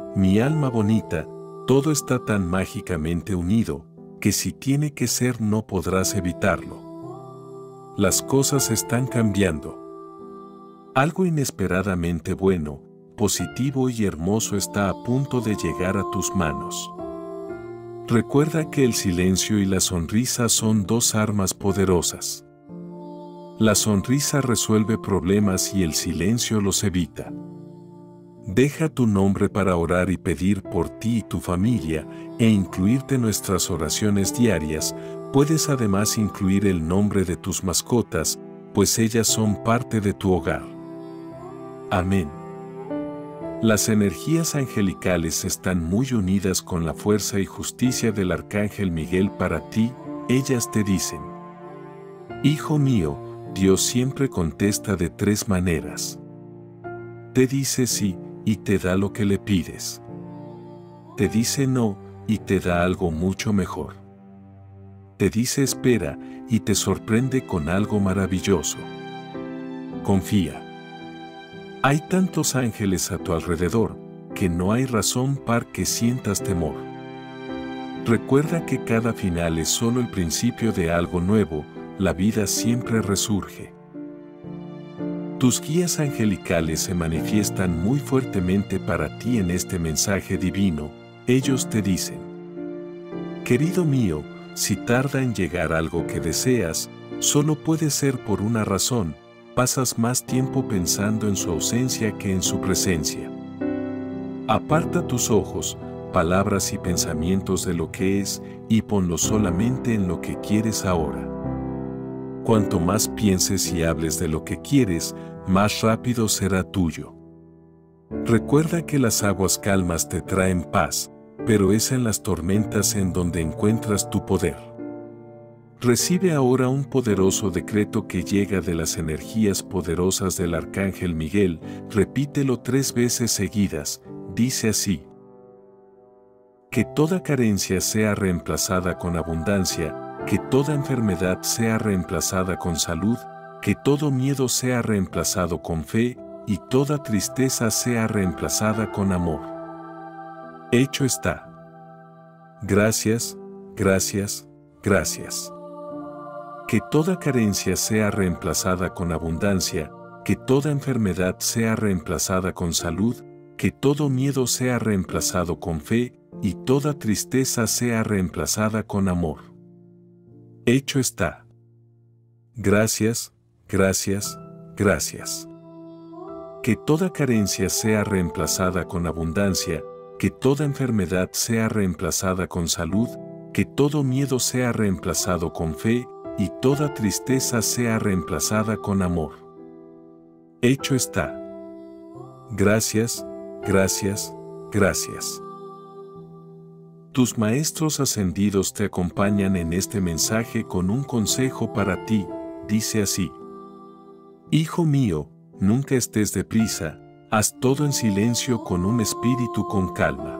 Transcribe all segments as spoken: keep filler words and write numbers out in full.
Mi alma bonita, todo está tan mágicamente unido, que si tiene que ser no podrás evitarlo. Las cosas están cambiando. Algo inesperadamente bueno, positivo y hermoso está a punto de llegar a tus manos. Recuerda que el silencio y la sonrisa son dos armas poderosas. La sonrisa resuelve problemas y el silencio los evita. Deja tu nombre para orar y pedir por ti y tu familia e incluirte en nuestras oraciones diarias. Puedes además incluir el nombre de tus mascotas, pues ellas son parte de tu hogar. Amén. Las energías angelicales están muy unidas con la fuerza y justicia del Arcángel Miguel para ti. Ellas te dicen: Hijo mío, Dios siempre contesta de tres maneras. Te dice sí y te da lo que le pides. Te dice no y te da algo mucho mejor. Te dice espera y te sorprende con algo maravilloso. Confía. Hay tantos ángeles a tu alrededor, que no hay razón para que sientas temor. Recuerda que cada final es solo el principio de algo nuevo, la vida siempre resurge. Tus guías angelicales se manifiestan muy fuertemente para ti en este mensaje divino. Ellos te dicen: Querido mío, si tarda en llegar algo que deseas, solo puede ser por una razón. Pasas más tiempo pensando en su ausencia que en su presencia. Aparta tus ojos, palabras y pensamientos de lo que es, y ponlos solamente en lo que quieres ahora. Cuanto más pienses y hables de lo que quieres, más rápido será tuyo. Recuerda que las aguas calmas te traen paz, pero es en las tormentas en donde encuentras tu poder. Recibe ahora un poderoso decreto que llega de las energías poderosas del Arcángel Miguel. Repítelo tres veces seguidas. Dice así: Que toda carencia sea reemplazada con abundancia, que toda enfermedad sea reemplazada con salud, que todo miedo sea reemplazado con fe, y toda tristeza sea reemplazada con amor. Hecho está. Gracias, gracias, gracias. Que toda carencia sea reemplazada con abundancia, que toda enfermedad sea reemplazada con salud, que todo miedo sea reemplazado con fe, y toda tristeza sea reemplazada con amor. Hecho está. Gracias, gracias, gracias. Que toda carencia sea reemplazada con abundancia, que toda enfermedad sea reemplazada con salud, que todo miedo sea reemplazado con fe, y toda tristeza sea reemplazada con amor. Hecho está. Gracias, gracias, gracias. Tus maestros ascendidos te acompañan en este mensaje con un consejo para ti. Dice así: Hijo mío, nunca estés deprisa, haz todo en silencio con un espíritu con calma.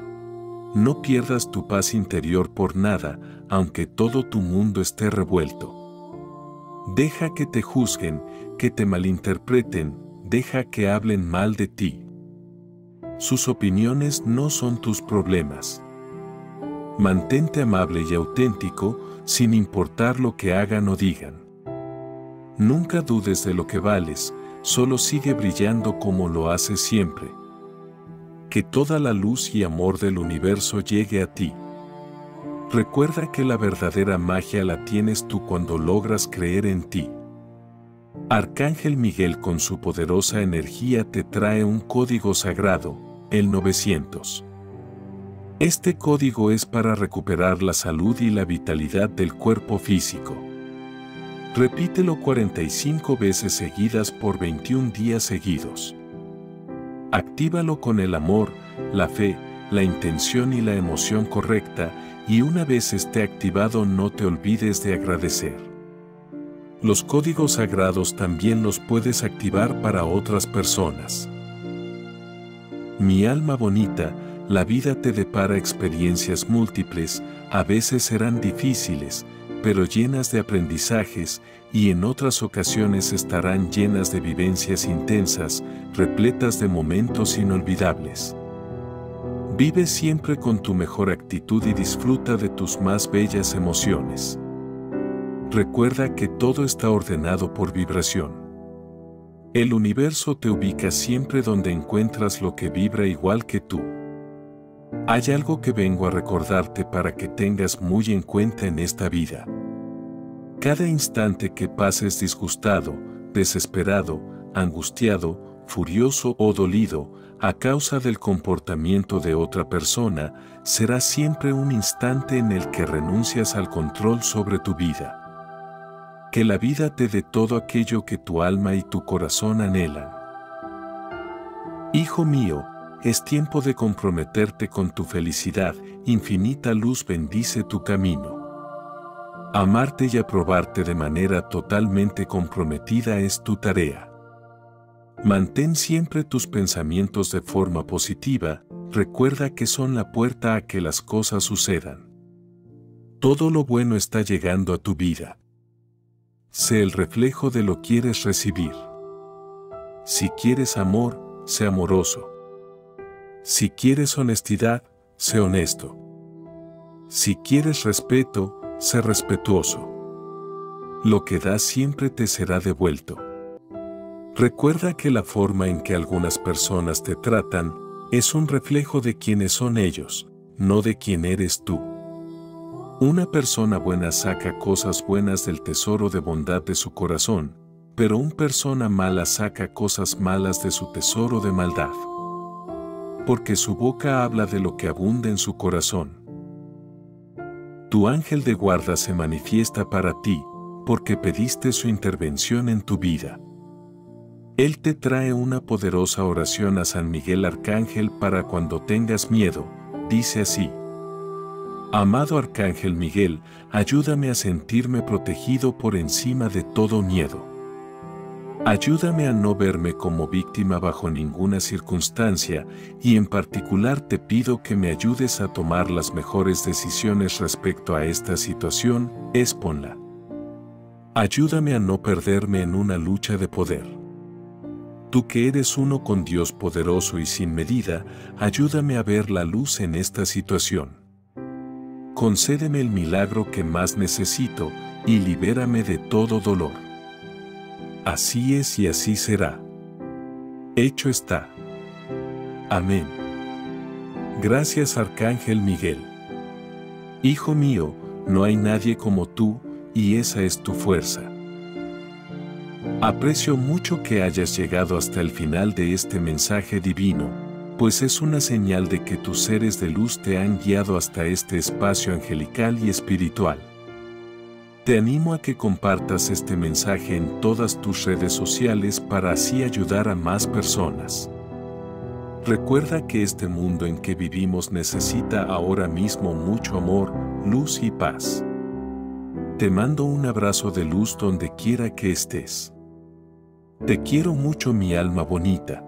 No pierdas tu paz interior por nada, aunque todo tu mundo esté revuelto. Deja que te juzguen, que te malinterpreten, deja que hablen mal de ti. Sus opiniones no son tus problemas. Mantente amable y auténtico, sin importar lo que hagan o digan. Nunca dudes de lo que vales, solo sigue brillando como lo haces siempre. Que toda la luz y amor del universo llegue a ti. Recuerda que la verdadera magia la tienes tú cuando logras creer en ti. Arcángel Miguel con su poderosa energía te trae un código sagrado, el novecientos. Este código es para recuperar la salud y la vitalidad del cuerpo físico. Repítelo cuarenta y cinco veces seguidas por veintiún días seguidos. Actívalo con el amor, la fe, la intención y la emoción correcta, y una vez esté activado no te olvides de agradecer. Los códigos sagrados también los puedes activar para otras personas. Mi alma bonita, la vida te depara experiencias múltiples, a veces serán difíciles, pero llenas de aprendizajes, y en otras ocasiones estarán llenas de vivencias intensas, repletas de momentos inolvidables. Vive siempre con tu mejor actitud y disfruta de tus más bellas emociones. Recuerda que todo está ordenado por vibración. El universo te ubica siempre donde encuentras lo que vibra igual que tú. Hay algo que vengo a recordarte para que tengas muy en cuenta en esta vida. Cada instante que pases disgustado, desesperado, angustiado, furioso o dolido, a causa del comportamiento de otra persona, será siempre un instante en el que renuncias al control sobre tu vida. Que la vida te dé todo aquello que tu alma y tu corazón anhelan. Hijo mío, es tiempo de comprometerte con tu felicidad, infinita luz bendice tu camino. Amarte y aprobarte de manera totalmente comprometida es tu tarea. Mantén siempre tus pensamientos de forma positiva, recuerda que son la puerta a que las cosas sucedan. Todo lo bueno está llegando a tu vida. Sé el reflejo de lo que quieres recibir. Si quieres amor, sé amoroso. Si quieres honestidad, sé honesto. Si quieres respeto, sé respetuoso. Lo que das siempre te será devuelto. Recuerda que la forma en que algunas personas te tratan es un reflejo de quiénes son ellos, no de quién eres tú. Una persona buena saca cosas buenas del tesoro de bondad de su corazón, pero una persona mala saca cosas malas de su tesoro de maldad. Porque su boca habla de lo que abunda en su corazón. Tu ángel de guarda se manifiesta para ti, porque pediste su intervención en tu vida. Él te trae una poderosa oración a San Miguel Arcángel para cuando tengas miedo, dice así. Amado Arcángel Miguel, ayúdame a sentirme protegido por encima de todo miedo. Ayúdame a no verme como víctima bajo ninguna circunstancia y en particular te pido que me ayudes a tomar las mejores decisiones respecto a esta situación, expónla. Ayúdame a no perderme en una lucha de poder. Tú que eres uno con Dios poderoso y sin medida, ayúdame a ver la luz en esta situación. Concédeme el milagro que más necesito y libérame de todo dolor. Así es y así será. Hecho está. Amén. Gracias Arcángel Miguel. Hijo mío, no hay nadie como tú, y esa es tu fuerza. Aprecio mucho que hayas llegado hasta el final de este mensaje divino, pues es una señal de que tus seres de luz te han guiado hasta este espacio angelical y espiritual. Te animo a que compartas este mensaje en todas tus redes sociales para así ayudar a más personas. Recuerda que este mundo en que vivimos necesita ahora mismo mucho amor, luz y paz. Te mando un abrazo de luz donde quiera que estés. Te quiero mucho, mi alma bonita.